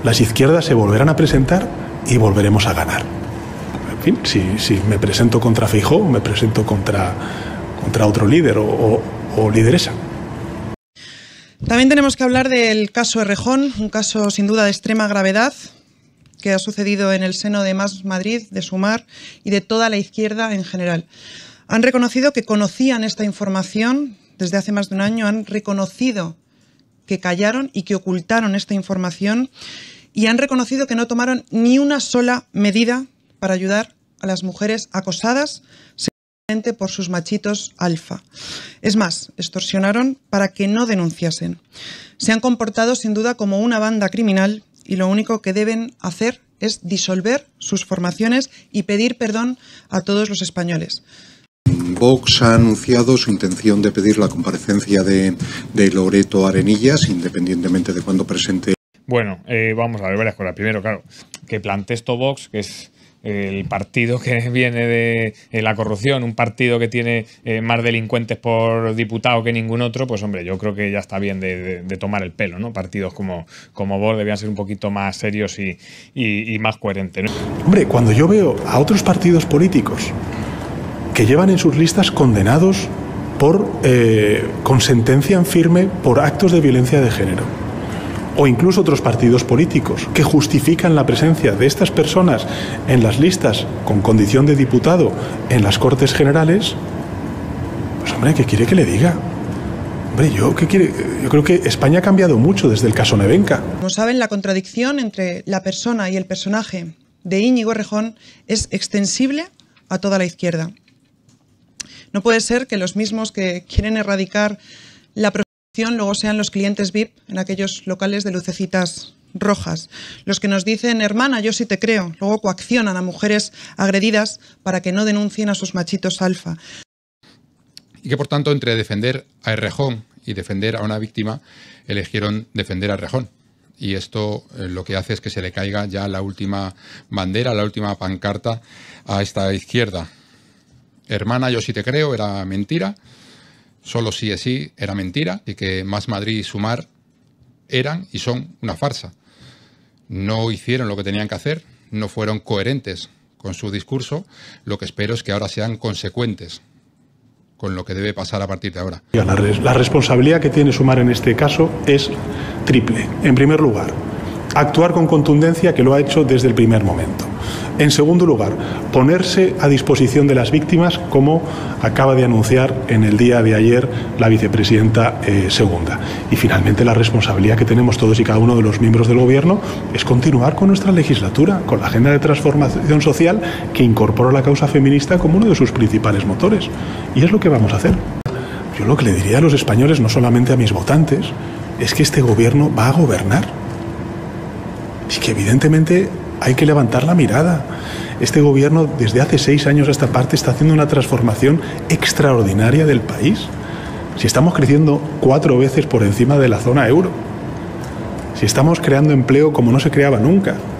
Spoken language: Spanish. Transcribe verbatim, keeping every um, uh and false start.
las izquierdas se volverán a presentar y volveremos a ganar. En fin, si, si me presento contra Feijóo, me presento contra, contra otro líder o, o, o lideresa. También tenemos que hablar del caso Errejón, un caso sin duda de extrema gravedad que ha sucedido en el seno de Más Madrid, de Sumar y de toda la izquierda en general. Han reconocido que conocían esta información desde hace más de un año, han reconocido que callaron y que ocultaron esta información y han reconocido que no tomaron ni una sola medida para ayudar a las mujeres acosadas sexualmente por sus machitos alfa. Es más, extorsionaron para que no denunciasen. Se han comportado sin duda como una banda criminal y lo único que deben hacer es disolver sus formaciones y pedir perdón a todos los españoles. Vox ha anunciado su intención de pedir la comparecencia de, de Loreto Arenillas, independientemente de cuándo presente. Bueno, eh, vamos a ver varias cosas. Primero, claro, que plantee esto Vox, que es el partido que viene de eh, la corrupción, un partido que tiene eh, más delincuentes por diputado que ningún otro, pues hombre, yo creo que ya está bien de, de, de tomar el pelo, ¿no? Partidos como, como Vox debían ser un poquito más serios y, y, y más coherentes, ¿no? Hombre, cuando yo veo a otros partidos políticos que llevan en sus listas condenados por, eh, con sentencia en firme por actos de violencia de género, o incluso otros partidos políticos que justifican la presencia de estas personas en las listas con condición de diputado en las Cortes Generales, pues hombre, ¿qué quiere que le diga? Hombre, yo, ¿qué quiere? Yo creo que España ha cambiado mucho desde el caso Nevenka. Como saben, la contradicción entre la persona y el personaje de Íñigo Errejón es extensible a toda la izquierda. No puede ser que los mismos que quieren erradicar la prostitución luego sean los clientes V I P en aquellos locales de lucecitas rojas. Los que nos dicen, hermana, yo sí te creo, luego coaccionan a mujeres agredidas para que no denuncien a sus machitos alfa. Y que por tanto, entre defender a Errejón y defender a una víctima, eligieron defender a Errejón. Y esto eh, lo que hace es que se le caiga ya la última bandera, la última pancarta a esta izquierda. Hermana, yo sí te creo, era mentira. Solo sí es sí, era mentira. Y que Más Madrid y Sumar eran y son una farsa. No hicieron lo que tenían que hacer, no fueron coherentes con su discurso. Lo que espero es que ahora sean consecuentes con lo que debe pasar a partir de ahora. La, res la responsabilidad que tiene Sumar en este caso es triple. En primer lugar, actuar con contundencia, que lo ha hecho desde el primer momento. En segundo lugar, ponerse a disposición de las víctimas, como acaba de anunciar en el día de ayer la vicepresidenta eh, segunda. Y finalmente, la responsabilidad que tenemos todos y cada uno de los miembros del Gobierno es continuar con nuestra legislatura, con la agenda de transformación social que incorpora la causa feminista como uno de sus principales motores. Y es lo que vamos a hacer. Yo lo que le diría a los españoles, no solamente a mis votantes, es que este Gobierno va a gobernar. Y que evidentemente hay que levantar la mirada. Este gobierno desde hace seis años a esta parte está haciendo una transformación extraordinaria del país. Si estamos creciendo cuatro veces por encima de la zona euro. Si estamos creando empleo como no se creaba nunca.